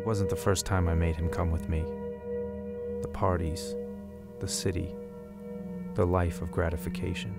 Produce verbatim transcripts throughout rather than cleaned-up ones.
wasn't the first time I made him come with me. The parties, the city, the life of gratification.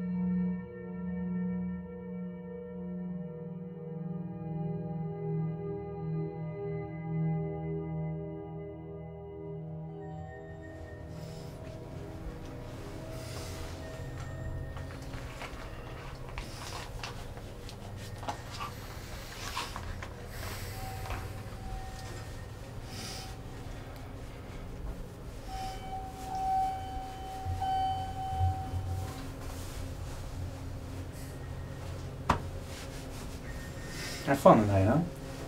Have fun tonight, huh?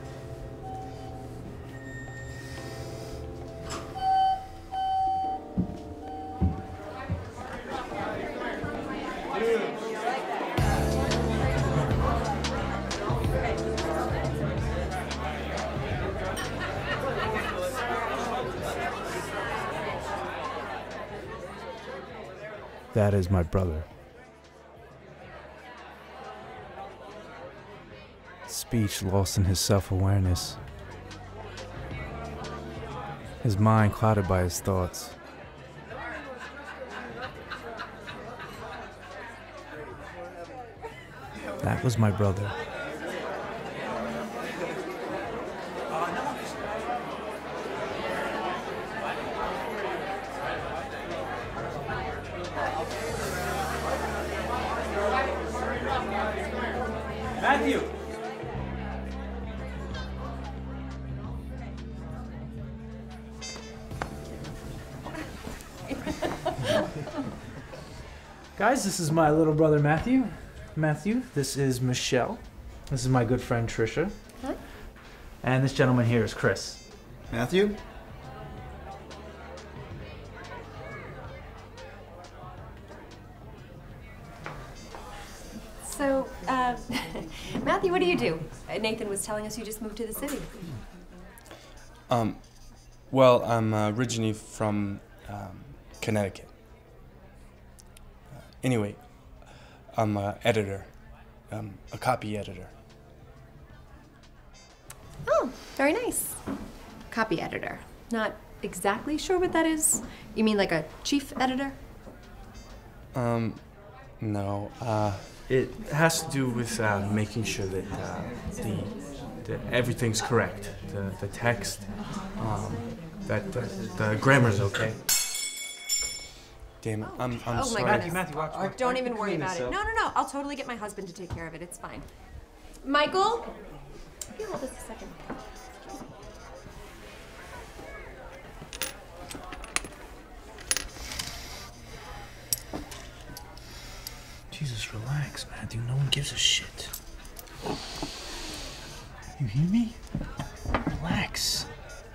That is my brother. Speech lost in his self-awareness. His mind clouded by his thoughts. That was my brother. Matthew! Guys, this is my little brother Matthew. Matthew, this is Michelle. This is my good friend Trisha. Hi. And this gentleman here is Chris. Matthew? So, uh, Matthew, what do you do? Nathan was telling us you just moved to the city. Um, well, I'm uh, originally from um, Connecticut. Uh, anyway, I'm an editor, um, a copy editor. Oh, very nice. Copy editor. Not exactly sure what that is. You mean like a chief editor? Um, no. Uh, it has to do with uh, making sure that uh, the, the everything's correct. The the text, um, that the, the grammar's okay. Damn it! I'm I'm Oh my sorry. goodness. Matthew, watch. watch. Don't even worry about it. No, no, no. I'll totally get my husband to take care of it. It's fine. Michael? Can you hold this a second? Jesus, relax, Matthew. No one gives a shit. You hear me? Relax.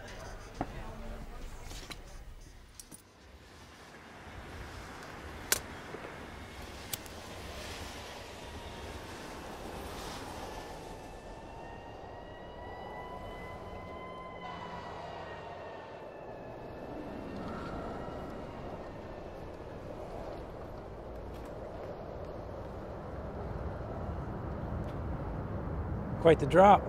Quite the drop.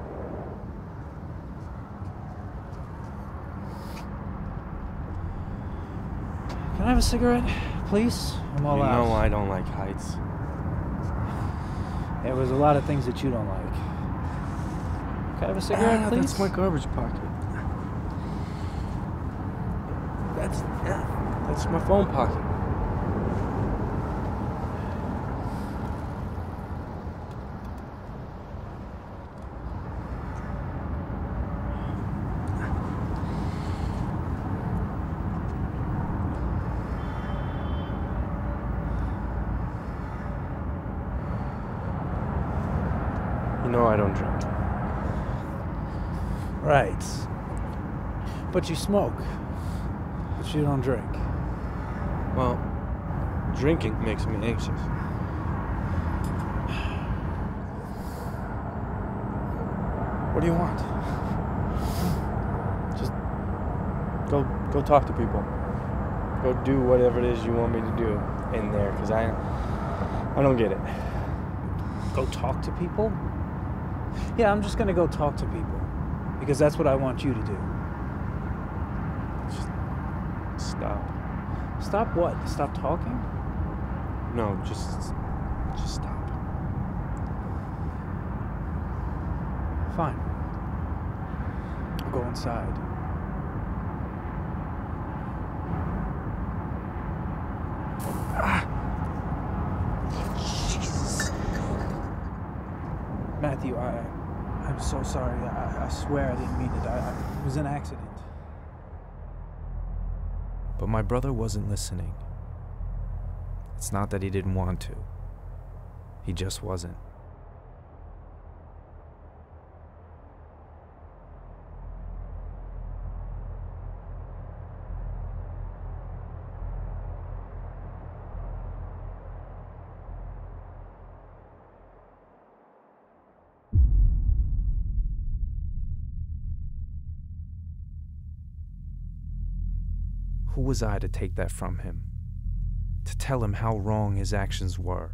Can I have a cigarette, please? I'm all You out. know I don't like heights. There was a lot of things that you don't like. Can I have a cigarette, Ah, please? that's my garbage pocket. That's yeah, that's my phone pocket. You know I don't drink. Right. But you smoke. But you don't drink. Well, drinking makes me anxious. What do you want? Just go go talk to people. Go do whatever it is you want me to do in there, because I I don't get it. Go talk to people? Yeah, I'm just gonna go talk to people. Because that's what I want you to do. Just stop. Stop what? Stop talking? No, just, just stop. Fine. I'll go inside. Ah. Jesus. Matthew, I, I'm so sorry. I, I swear I didn't mean it. I, I, it was an accident. But my brother wasn't listening. It's not that he didn't want to. He just wasn't. Who was I to take that from him? To tell him how wrong his actions were?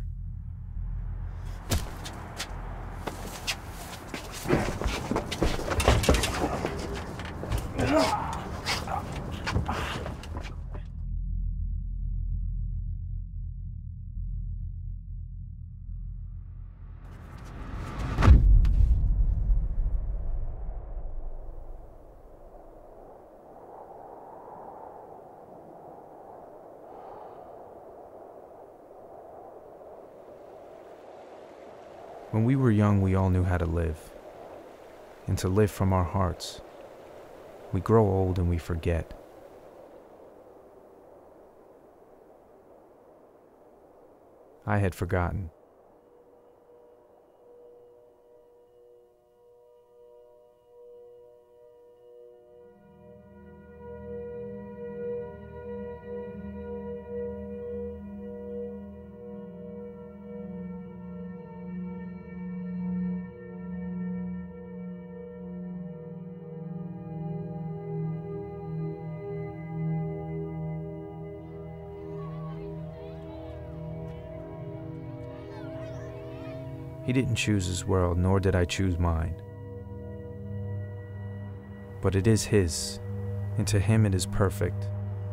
When we were young, we all knew how to live, and to live from our hearts. We grow old and we forget. I had forgotten. He didn't choose his world, nor did I choose mine. But it is his, and to him it is perfect.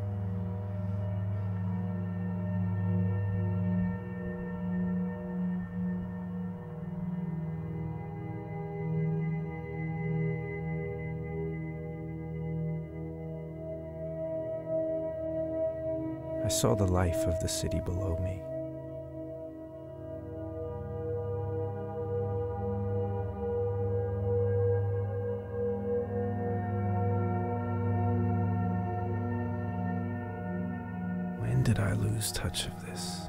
I saw the life of the city below me. When did I lose touch of this?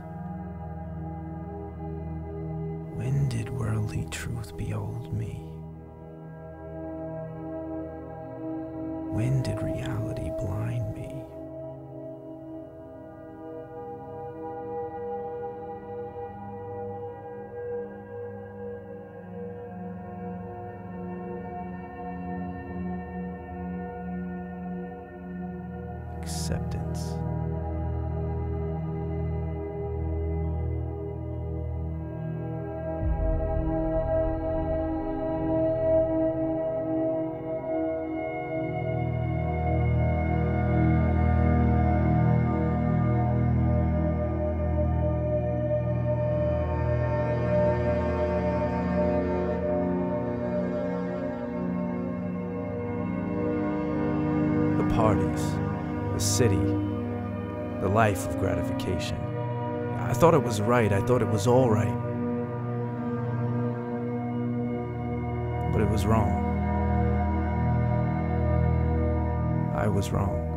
When did worldly truth behold me? When did reality blind me? Acceptance. The parties, the city, the life of gratification. I thought it was right, I thought it was all right. But it was wrong. I was wrong.